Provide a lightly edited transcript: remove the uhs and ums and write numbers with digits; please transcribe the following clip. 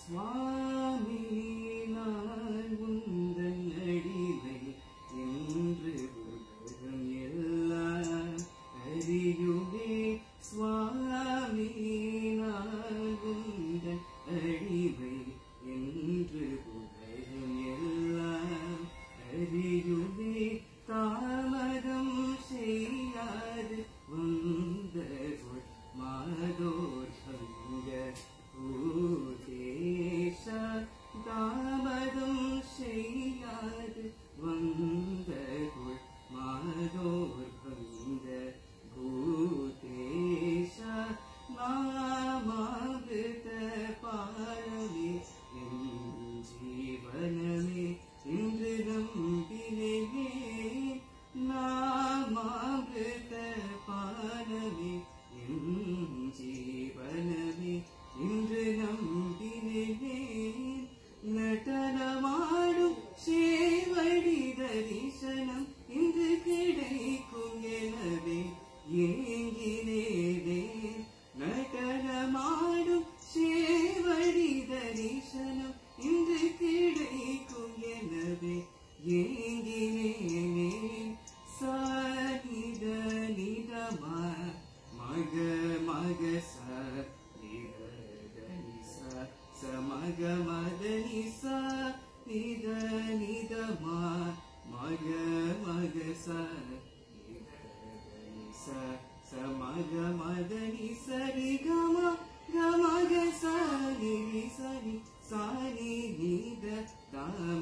சுவாமி நான் உந்தன் அடிமை என்று உலகம் எல்லாம் அறியுமே. சுவாமி நான் உந்தன் அடிமை என்று உலகம் எல்லாம் அறியுமே. தாமதம் செய்யாது வந்தருள் மாதோர் சங்க பூதேசா. தாமதம் செய்யாது வந்தருள் மாதோர் சங்க பூதேசா. நாமாமிருத பாலமே என் ஜீவனமே இன்று நம்பினேனே. நாமாமிருத பாலமே என் ஜீவனமே இன்று நம்பினேனே. நடனமாடும் சேவடி தரிசனம் இன்று கிடைக்கும் எனவே ஏங்கினேனே. நடனமாடும் சேவடி தரிசனம் இன்று கிடைக்கும் எனவே ஏங்கினேனே. சானித நிதமா மக மக ச சமக மதனி ச நித நிதமா மக மக ச சமக மதனி சரி கம கமக சரி சரி சாரி நித தாம